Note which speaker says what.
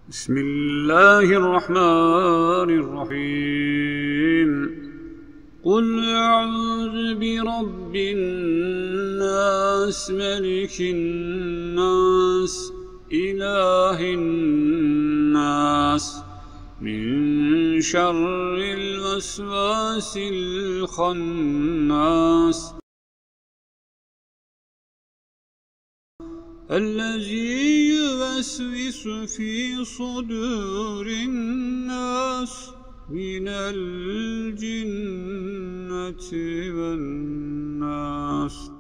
Speaker 1: بسم الله الرحمن الرحيم. قل أعوذ برب الناس ملك الناس إله الناس من شر الوسواس الخناس الذي يوسوس في صدور الناس من الجنة والناس.